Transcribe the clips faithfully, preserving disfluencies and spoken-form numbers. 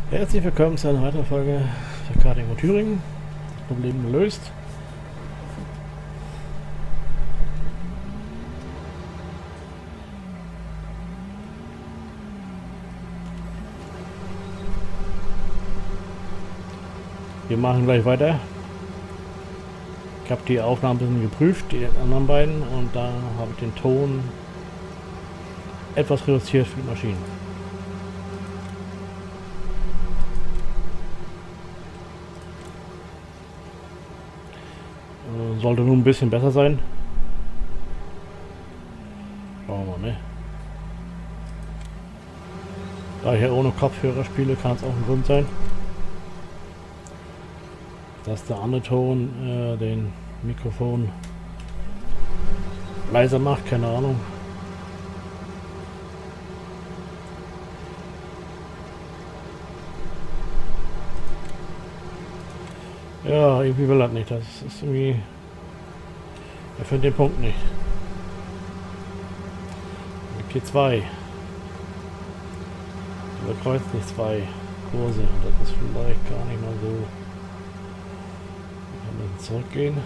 Herzlich willkommen zu einer weiteren Folge der Karting und Thüringen. Problem gelöst. Wir machen gleich weiter. Ich habe die Aufnahmen ein bisschen geprüft, die anderen beiden, und da habe ich den Ton etwas reduziert für die Maschinen. Sollte nun ein bisschen besser sein. Schauen wir mal, ne? Da ich ja ohne Kopfhörer spiele, kann es auch ein Grund sein, dass der andere Ton äh, den Mikrofon leiser macht, keine Ahnung. Ja, irgendwie will das nicht. Das ist irgendwie... Er findet den Punkt nicht. G zwei. Überkreuzt nicht zwei Kurse. Und das ist vielleicht gar nicht mal so. Wir können zurückgehen.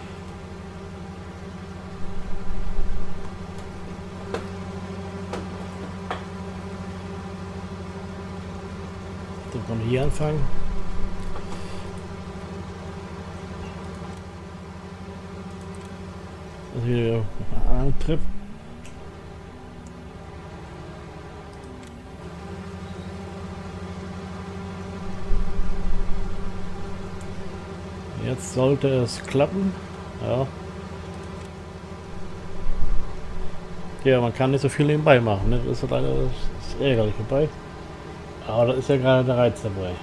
Dann können wir hier anfangen. Das ist wieder ein Trip. Jetzt sollte es klappen. Ja. Ja, man kann nicht so viel nebenbei machen. Ne? Das ist leider das ist ärgerlich dabei. Aber das ist ja gerade der Reiz dabei.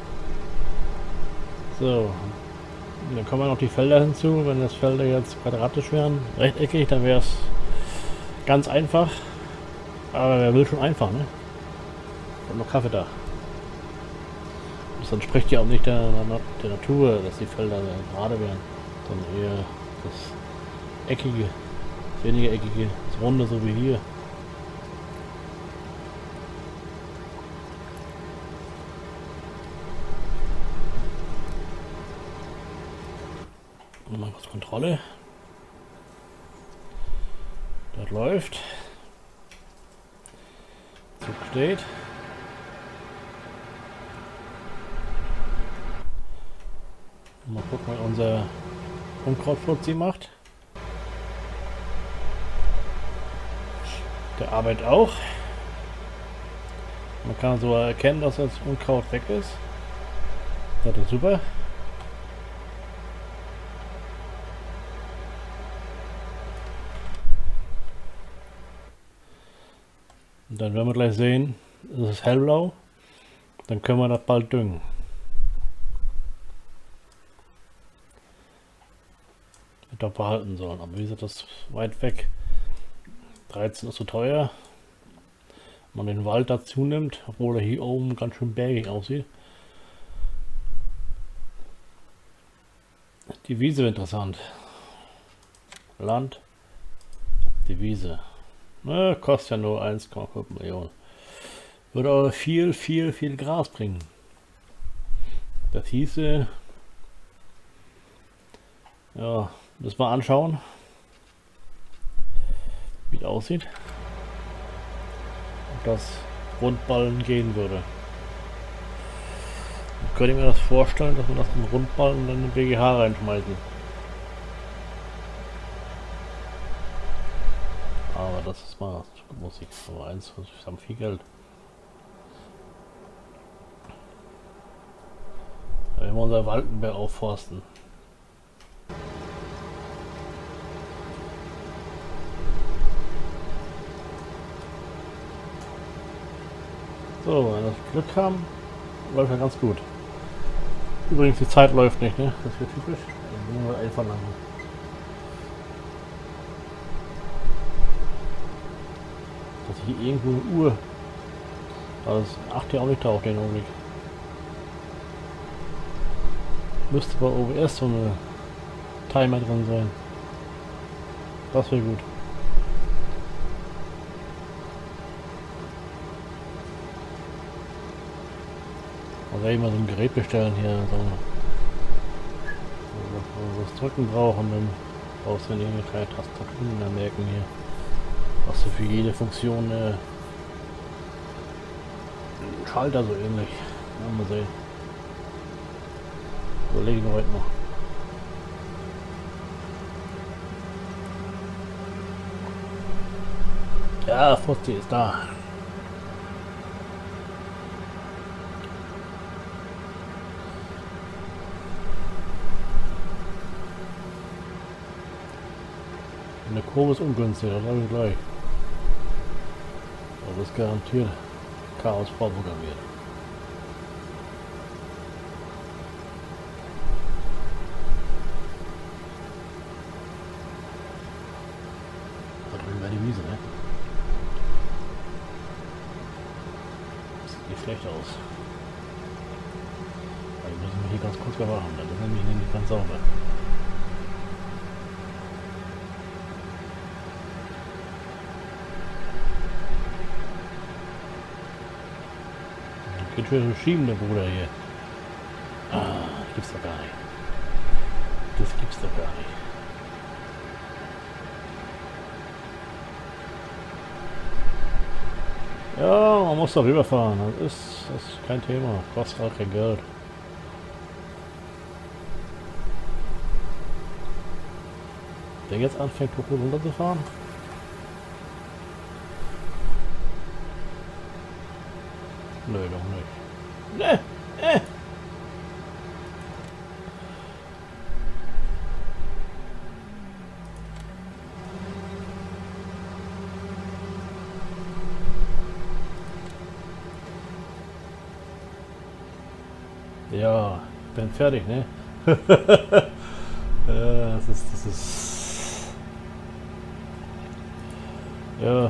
So. Dann kommen noch die Felder hinzu. Wenn das Felder jetzt quadratisch wären, rechteckig, dann wäre es ganz einfach. Aber wer will schon einfach, ne? Und noch Kaffee da. Das entspricht ja auch nicht der, der Natur, dass die Felder gerade wären, sondern eher das Eckige, das weniger Eckige, das Runde, so wie hier. Mal kurz Kontrolle. Das läuft. Zug steht. Mal gucken, was unser Unkrautfuzzi macht. Der arbeitet auch. Man kann so erkennen, dass das Unkraut weg ist. Das ist super. Und dann werden wir gleich sehen, es ist hellblau. Dann können wir das bald düngen. Doch behalten sollen, aber wie gesagt, das ist weit weg. dreizehn ist zu teuer. Wenn man den Wald dazu nimmt, obwohl er hier oben ganz schön bergig aussieht. Die Wiese wäre interessant. Land, die Wiese. Na, kostet ja nur eins Komma fünf Millionen. Würde aber viel, viel, viel Gras bringen. Das hieße, ja, müssen wir anschauen, wie es aussieht, ob das Rundballen gehen würde. Ich könnte mir das vorstellen, dass wir das in Rundballen dann in den B G H reinschmeißen. Aber das ist mal Musik, aber eins, wir haben viel Geld. Wenn wir unser Waldenberg aufforsten. So, wenn wir das Glück haben, läuft ja ganz gut. Übrigens, die Zeit läuft nicht, ne? Das wird typisch. Dann wir einfach lang. Dass hier irgendwo eine Uhr. Aber das acht ja auch nicht taucht den Augenblick. Müsste bei O B S so eine Timer drin sein. Das wäre gut. werde ich mal so ein Gerät bestellen hier, so, wo wir das Drücken brauchen, dann brauchst du ja irgendwie keine Tastaturen mehr merken hier. Was du für jede Funktion äh, Schalter so ähnlich. Ja, mal sehen. Überlegen wir heute noch. Ja, Fuzzi ist da. Eine Kurve ist ungünstig, das habe ich gleich. Das ist garantiert Chaos vorprogrammiert. Da drüben wäre die Wiese, ne? Sieht nicht schlecht aus. Aber ich muss mich hier ganz kurz bewachen, das ist nämlich nicht ganz sauber. Geht schon schieben, der Bruder hier. Ah, das gibt's doch gar nicht. Das gibt's doch gar nicht. Ja, man muss da rüberfahren. Das ist, das ist kein Thema. Kostet auch kein Geld. Der jetzt anfängt, hoch und runter zu fahren. Nö, doch nicht. Ne, äh. Ja, bin fertig, ne? Ja, das ist, das ist... Ja.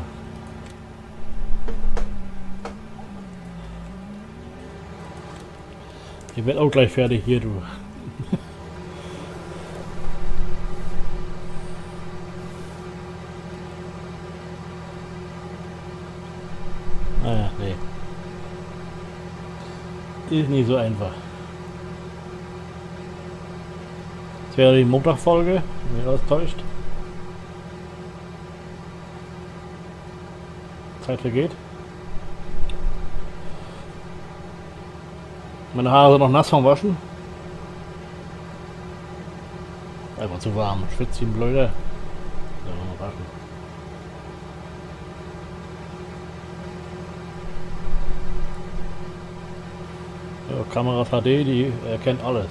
Ich werde auch gleich fertig hier, du. Naja, nee. Ist nicht so einfach. Das wäre die Montagsfolge, wenn mich alles täuscht. Zeit vergeht. Meine Haare sind noch nass vom Waschen. Einfach zu warm. Schwitzt wie ein Blöder. So, mal waschen. Ja, Kameras H D, die erkennt alles.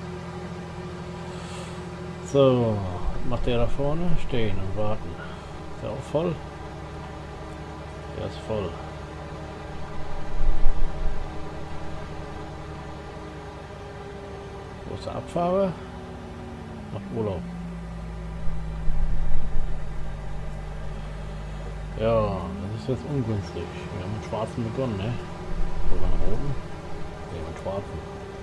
So, was macht der da vorne? Stehen und warten. Ist der auch voll? Der ist voll. Wo ist der Abfahrer? Macht Urlaub. Ja, das ist jetzt ungünstig. Wir haben mit Schwarzen begonnen, ne? Oder mit Roten? Ne, mit Schwarzen.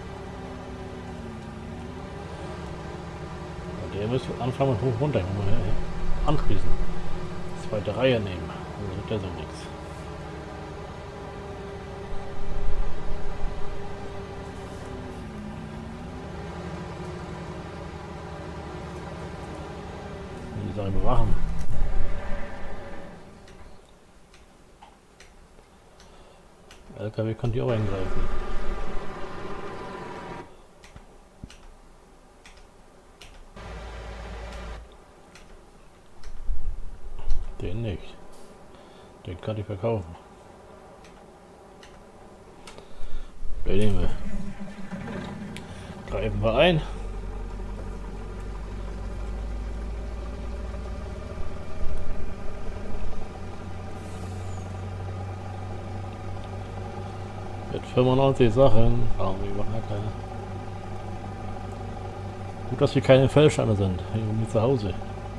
Ja, der müsste anfangen mit hoch runter. Anschließen. Zweite Reihe nehmen. Dann wird der so nichts. Die Sache bewachen. L K W kann die auch eingreifen. Den nicht. Den kann ich verkaufen. Den nehmen wir. Greifen wir ein. Mit fünfundneunzig Sachen brauchen wir überhaupt keine. Gut, dass hier keine Fellsteine sind. Hier bei mir zu Hause.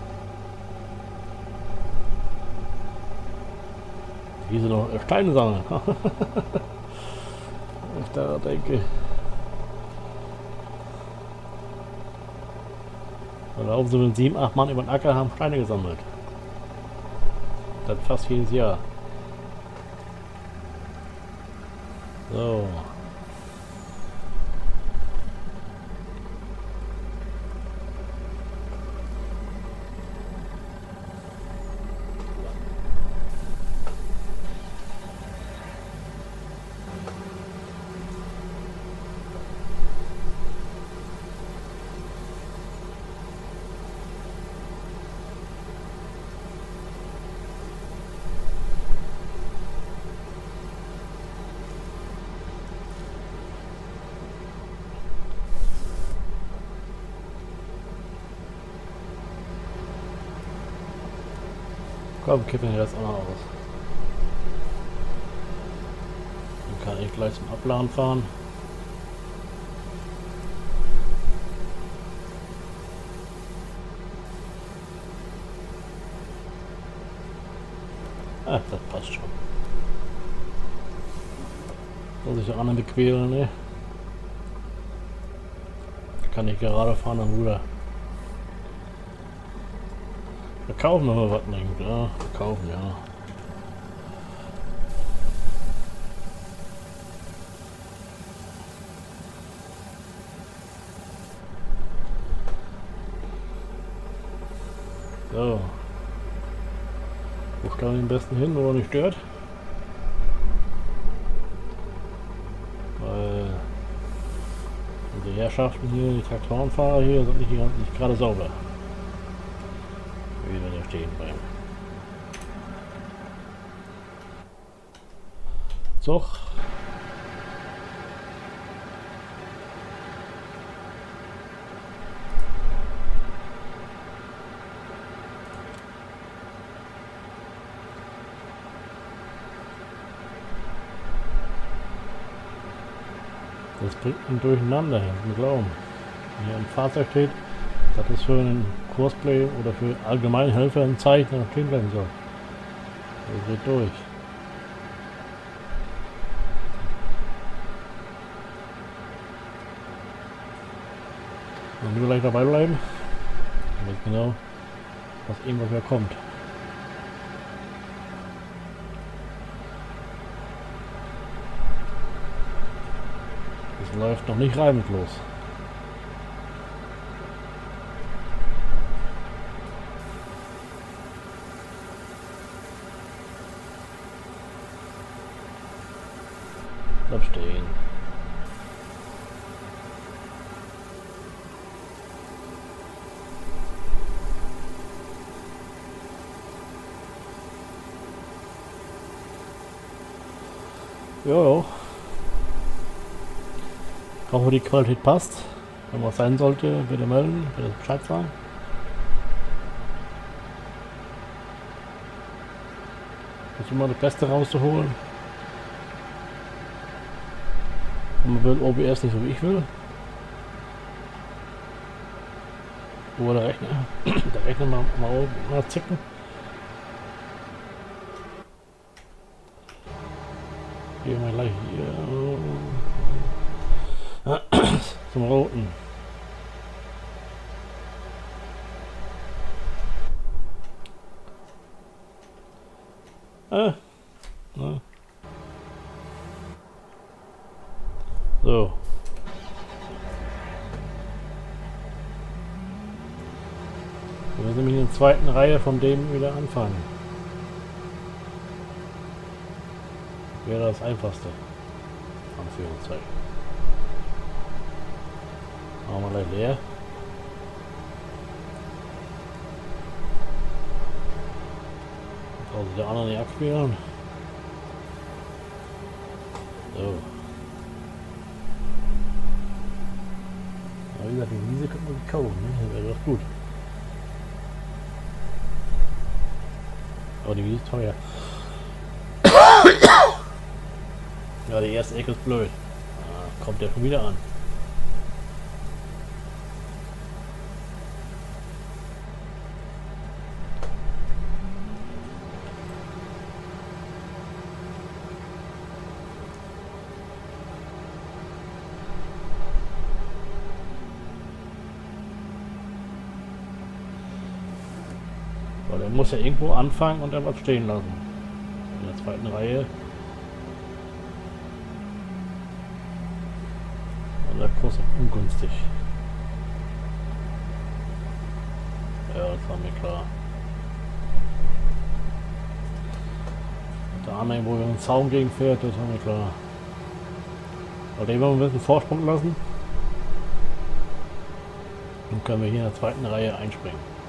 Hier sind noch Steine sammeln. Ich da denke. Da laufen sie mit sieben, acht Mann über den Acker, haben Steine gesammelt. Das fast jedes Jahr. So. Komm, kippen wir das auch noch aus. Dann kann ich gleich zum Abladen fahren. Ah, das passt schon. Soll sich der andere quälen, ne? Kann ich gerade fahren am Ruder. Verkaufen wir mal was nicht, ja. Verkaufen, ja. So. Wo stellen wir am besten hin, wo er nicht stört? Weil die Herrschaften hier, die Traktorenfahrer hier, sind nicht, nicht gerade sauber. Wie wir da stehen bleiben. So. Das bringt ihn durcheinander, im Glauben. Wenn hier ein Fahrzeug steht, das ist für einen Kursplay oder für allgemeine Helfer ein Zeichen, das stehen bleiben soll. Das geht durch. Man will gleich dabei bleiben. Ich weiß genau, was irgendwas mehr kommt. Das läuft noch nicht reibungslos. Bleib stehen. Jo. Ich hoffe, die Qualität passt. Wenn was sein sollte, bitte melden, bitte Bescheid sagen. Versuche mal das Beste rauszuholen. Und man will O B S nicht so wie ich will. Wo der Rechner, der Rechner mal, mal, mal zicken. Gehen wir gleich hier zum Roten. Ah. Ja. So. Wir müssen nämlich in der zweiten Reihe von dem wieder anfangen. Wäre das einfachste. Anführungszeichen. Machen wir gleich leer. Also der andere nicht abspielen. So. Aber wie gesagt, die Wiese könnte man kaufen, ne? Das wäre doch gut. Aber die Wiese ist teuer. Ja, die erste Ecke ist blöd. Ah, kommt der schon wieder an. Weil er muss ja irgendwo anfangen und dann was stehen lassen. In der zweiten Reihe. Und der Kurs ist ungünstig. Ja, das war mir klar. Und der andere, wo wir einen Zaun gegen fährt, das war mir klar. Aber den wollen wir ein bisschen Vorsprung lassen. Dann können wir hier in der zweiten Reihe einspringen.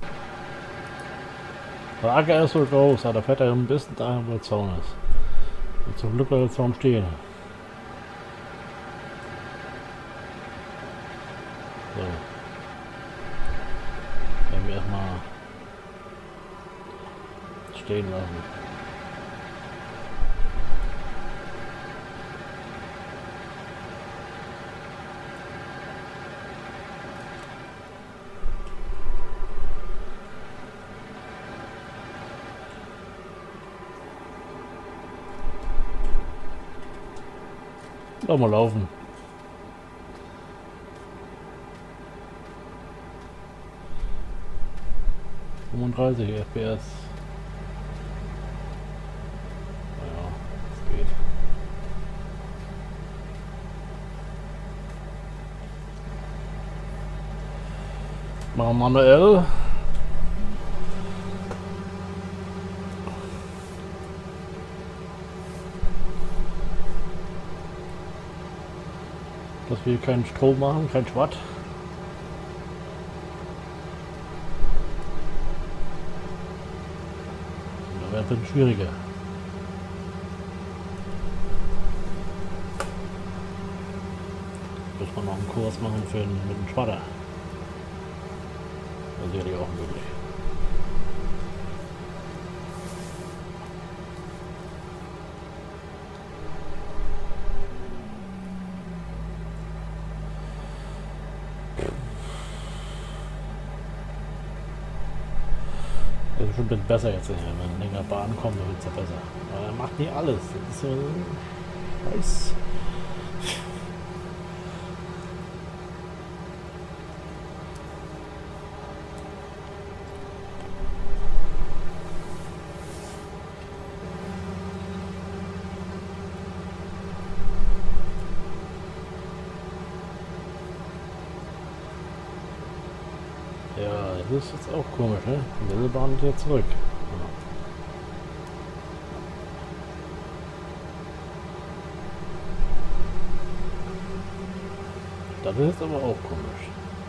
Der Acker ist so groß, aber da fährt er ein bisschen dahin, wo der Zaun ist. Und zum Glück bleibt der Zaun stehen. So. Werden wir erstmal stehen lassen. Lass mal laufen. fünfunddreißig F P S. Naja, das geht. Machen wir manuell. Dass wir keinen Strom machen, kein Schwatt. Da wäre es ein bisschen schwieriger. Muss man noch einen Kurs machen für einen, mit dem Schwatter. Das ist sicherlich auch möglich. Das ist schon ein bisschen besser jetzt, wenn länger Bahn kommt, dann wird es ja besser. Aber er macht nie alles. Das ist so weiß. Ja, das ist jetzt auch komisch, ne? Die Bahn ist jetzt zurück. Ja. Das ist jetzt aber auch komisch.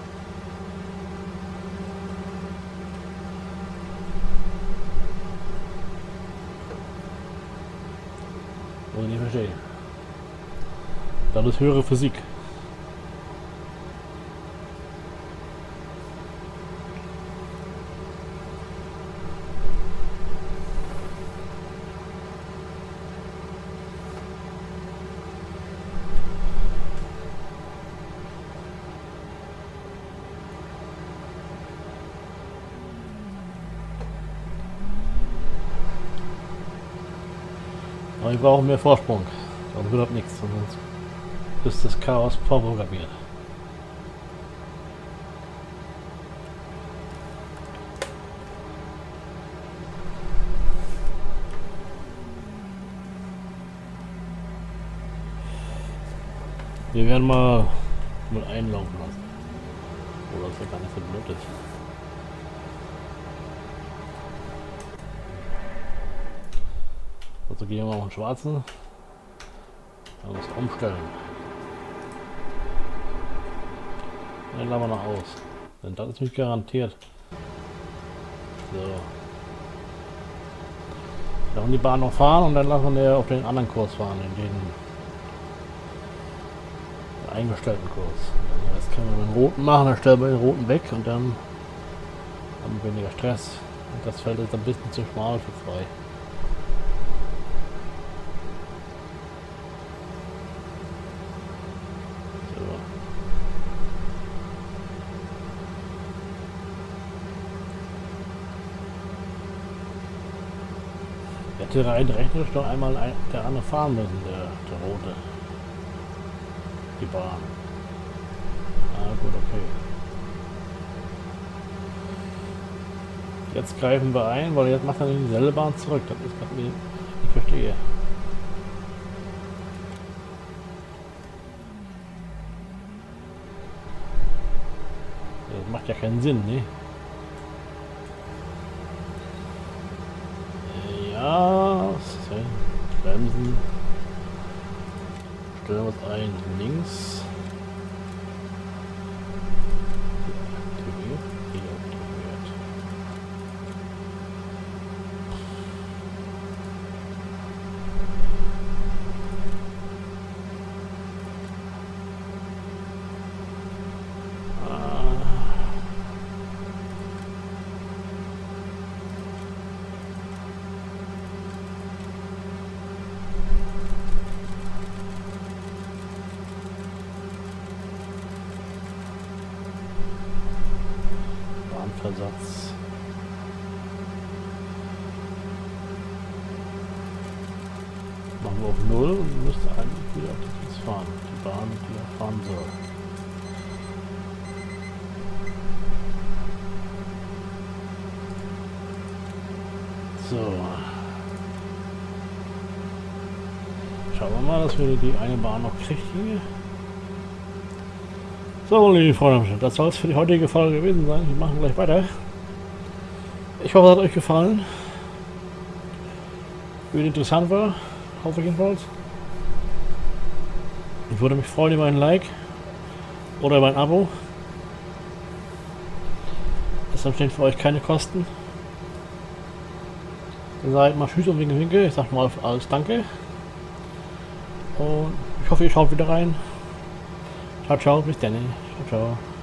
Muss ich nicht verstehen. Das ist höhere Physik. Aber wir brauchen mehr Vorsprung. Sonst wird das nichts. Sonst ist das Chaos vorprogrammiert. Wir werden mal mit einlaufen lassen. Oder das wird gar nicht so blöd ist. Also gehen wir mal auf den schwarzen. Dann muss umstellen. Dann lassen wir noch aus. Denn das ist nicht garantiert. So. Dann die Bahn noch fahren und dann lassen wir auf den anderen Kurs fahren, in den eingestellten Kurs. Das können wir mit dem roten machen, dann stellen wir den roten weg und dann haben wir weniger Stress. Und das Feld ist ein bisschen zu schmal für frei. Der rein rechnet doch einmal ein, der andere fahren müssen, der, der rote. Die Bahn. Ah gut, okay. Jetzt greifen wir ein, weil jetzt macht er dieselbe Bahn zurück. Das ist was ich nicht verstehe. Das macht ja keinen Sinn, ne? Ja, bremsen. Stellen wir es ein links. Versatz. Machen wir auf null und müsste eigentlich wieder das fahren. Die Bahn, die er fahren soll. So. Schauen wir mal, dass wir die eine Bahn noch kriegen. So, liebe Freunde, das soll es für die heutige Folge gewesen sein. Wir machen gleich weiter. Ich hoffe, es hat euch gefallen. Wie interessant war, hoffe ich jedenfalls. Ich würde mich freuen über ein Like oder über ein Abo. Das entstehen für euch keine Kosten. Dann sage ich mal Tschüss und Winke Winke. Ich sage mal auf alles Danke. Und ich hoffe, ihr schaut wieder rein. Ciao, ciao, bis dann. Ciao, ciao.